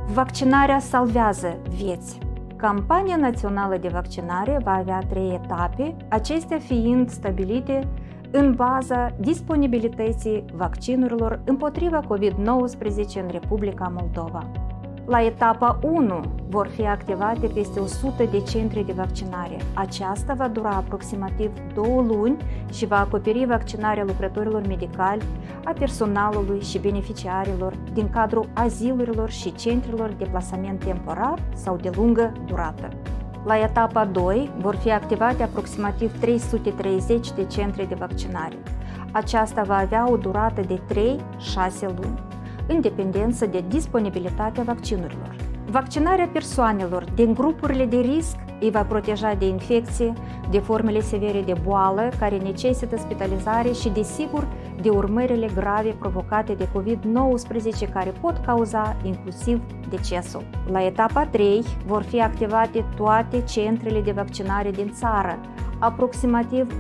Vaccinarea salvează vieți. Campania națională de vaccinare va avea 3 etape, acestea fiind stabilite în baza disponibilității vaccinurilor împotriva COVID-19 în Republica Moldova. La etapa 1 vor fi activate peste 100 de centre de vaccinare. Aceasta va dura aproximativ 2 luni și va acoperi vaccinarea lucrătorilor medicali, a personalului și beneficiarilor din cadrul azilurilor și centrelor de plasament temporar sau de lungă durată. La etapa 2 vor fi activate aproximativ 330 de centre de vaccinare. Aceasta va avea o durată de 3-6 luni, în dependență de disponibilitatea vaccinurilor. Vaccinarea persoanelor din grupurile de risc îi va proteja de infecție, de formele severe de boală care necesită spitalizare și, desigur, de urmările grave provocate de COVID-19 care pot cauza inclusiv decesul. La etapa 3 vor fi activate toate centrele de vaccinare din țară, aproximativ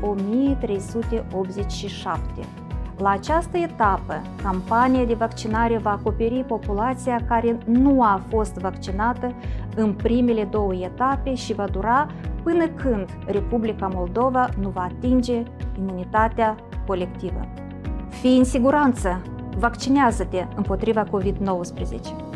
1387. La această etapă, campania de vaccinare va acoperi populația care nu a fost vaccinată în primele 2 etape și va dura până când Republica Moldova nu va atinge imunitatea colectivă. Fii în siguranță, vaccinează-te împotriva COVID-19!